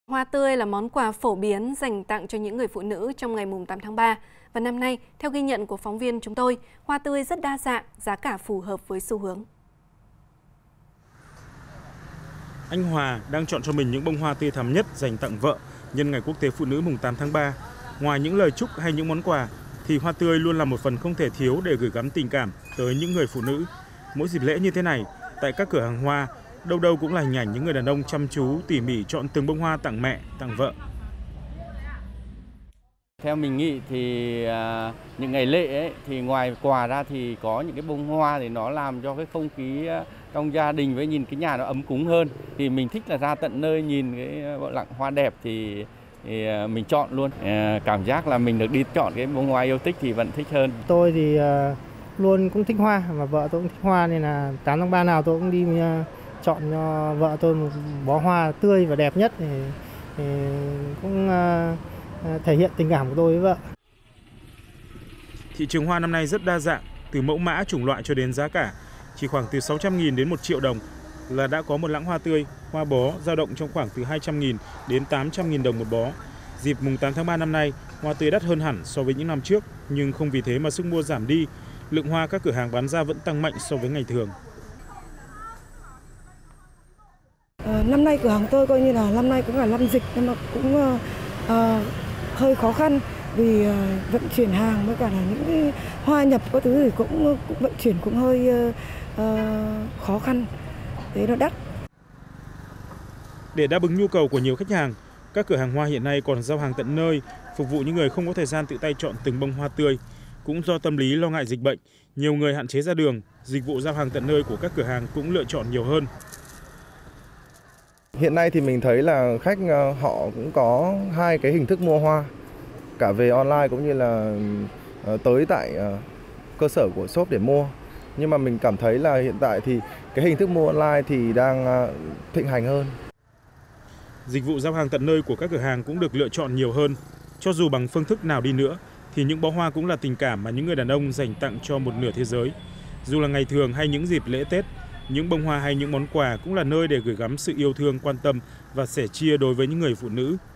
Hoa tươi là món quà phổ biến dành tặng cho những người phụ nữ trong ngày 8 tháng 3. Và năm nay, theo ghi nhận của phóng viên chúng tôi, hoa tươi rất đa dạng, giá cả phù hợp với xu hướng. Anh Hòa đang chọn cho mình những bông hoa tươi thắm nhất dành tặng vợ nhân ngày Quốc tế Phụ nữ mùng 8 tháng 3. Ngoài những lời chúc hay những món quà, thì hoa tươi luôn là một phần không thể thiếu để gửi gắm tình cảm tới những người phụ nữ. Mỗi dịp lễ như thế này, tại các cửa hàng hoa, đâu đâu cũng là hình ảnh những người đàn ông chăm chú, tỉ mỉ chọn từng bông hoa tặng mẹ, tặng vợ. Theo mình nghĩ thì những ngày lễ ấy, thì ngoài quà ra thì có những cái bông hoa thì nó làm cho cái không khí trong gia đình với nhìn cái nhà nó ấm cúng hơn. Thì mình thích là ra tận nơi nhìn cái bộ lặng hoa đẹp thì mình chọn luôn. Cảm giác là mình được đi chọn cái bông hoa yêu thích thì vẫn thích hơn. Tôi thì luôn cũng thích hoa, và vợ tôi cũng thích hoa, nên là 8 tháng 3 nào tôi cũng đi chọn cho vợ tôi một bó hoa tươi và đẹp nhất thì cũng thể hiện tình cảm của tôi với vợ. Thị trường hoa năm nay rất đa dạng, từ mẫu mã, chủng loại cho đến giá cả. Chỉ khoảng từ 600.000 đến 1 triệu đồng là đã có một lẵng hoa tươi, hoa bó dao động trong khoảng từ 200.000 đến 800.000 đồng một bó. Dịp mùng 8 tháng 3 năm nay, hoa tươi đắt hơn hẳn so với những năm trước, nhưng không vì thế mà sức mua giảm đi. Lượng hoa các cửa hàng bán ra vẫn tăng mạnh so với ngày thường. Năm nay cửa hàng tôi coi như là năm nay cũng là năm dịch, nhưng mà cũng hơi khó khăn vì vận chuyển hàng với cả là những hoa nhập các thứ thì cũng vận chuyển cũng hơi khó khăn, thế nó đắt. Để đáp ứng nhu cầu của nhiều khách hàng, các cửa hàng hoa hiện nay còn giao hàng tận nơi, phục vụ những người không có thời gian tự tay chọn từng bông hoa tươi. Cũng do tâm lý lo ngại dịch bệnh, nhiều người hạn chế ra đường, dịch vụ giao hàng tận nơi của các cửa hàng cũng lựa chọn nhiều hơn. Hiện nay thì mình thấy là khách họ cũng có hai cái hình thức mua hoa, cả về online cũng như là tới tại cơ sở của shop để mua. Nhưng mà mình cảm thấy là hiện tại thì cái hình thức mua online thì đang thịnh hành hơn. Dịch vụ giao hàng tận nơi của các cửa hàng cũng được lựa chọn nhiều hơn. Cho dù bằng phương thức nào đi nữa, thì những bó hoa cũng là tình cảm mà những người đàn ông dành tặng cho một nửa thế giới. Dù là ngày thường hay những dịp lễ Tết, những bông hoa hay những món quà cũng là nơi để gửi gắm sự yêu thương, quan tâm và sẻ chia đối với những người phụ nữ.